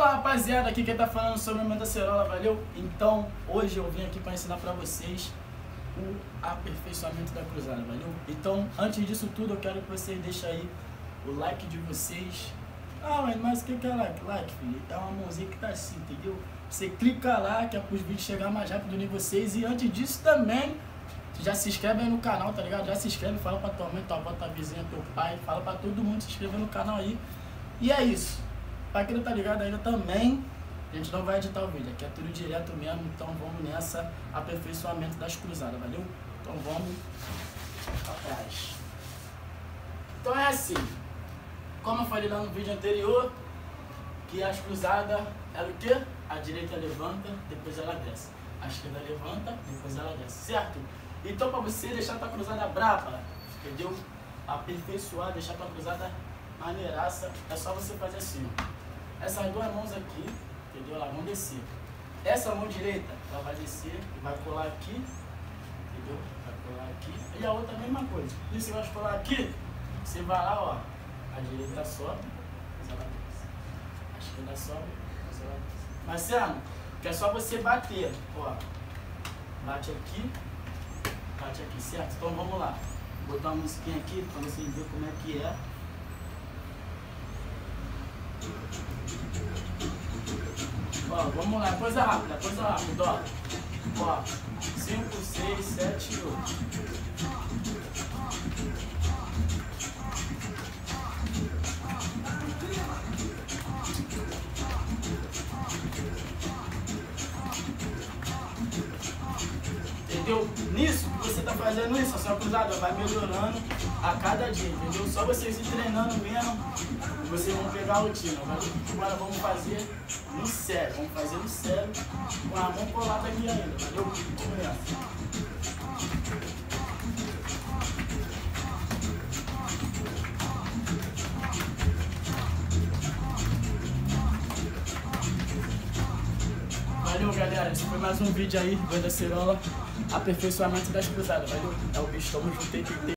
Fala rapaziada, aqui quem tá falando sobre o Acerola, valeu? Então, hoje eu vim aqui para ensinar para vocês o aperfeiçoamento da cruzada, valeu? Então, antes disso tudo, eu quero que vocês deixem aí o like de vocês. Mas o que é like? Like, filho, é uma mãozinha que tá assim, entendeu? Você clica lá, que é para os vídeos chegar mais rápido em vocês. E antes disso também, já se inscreve aí no canal, tá ligado? Já se inscreve, fala pra tua mãe, tua avó, tua vizinha, teu pai, fala pra todo mundo se inscrever no canal aí. E é isso. Pra quem não tá ligado ainda também, a gente não vai editar o vídeo, aqui é tudo direto mesmo, então vamos nessa aperfeiçoamento das cruzadas, valeu? Então vamos atrás. Então é assim, como eu falei lá no vídeo anterior, que as cruzadas, ela o quê? A direita levanta, depois ela desce. A esquerda levanta, depois ela desce, certo? Então pra você deixar tua cruzada braba, entendeu? Aperfeiçoar, deixar tua cruzada maneiraça, é só você fazer assim, ó. Essas duas mãos aqui, entendeu? Elas vão descer. Essa mão direita, ela vai descer e vai colar aqui, entendeu? Vai colar aqui. E a outra a mesma coisa. E você vai colar aqui, você vai lá, ó. A direita sobe, depois ela desce. A esquerda sobe, depois ela desce. Marciano, que é só você bater, ó. Bate aqui, certo? Então vamos lá. Vou botar uma musiquinha aqui pra vocês verem como é que é. Ó, vamos lá, coisa rápida, ó. Ó, 5, 6, 7 e 8. Entendeu? Nisso que você tá fazendo isso, a sua cruzada vai melhorando a cada dia, entendeu? Só vocês ir treinando mesmo, vocês vão pegar a rotina. Agora vamos fazer no sério, com a mão colada aqui ainda, valeu? Vamos nessa. Valeu, galera, esse foi mais um vídeo aí do Acerola, aperfeiçoamento das cruzadas, valeu? É o bicho, tamo junto aí.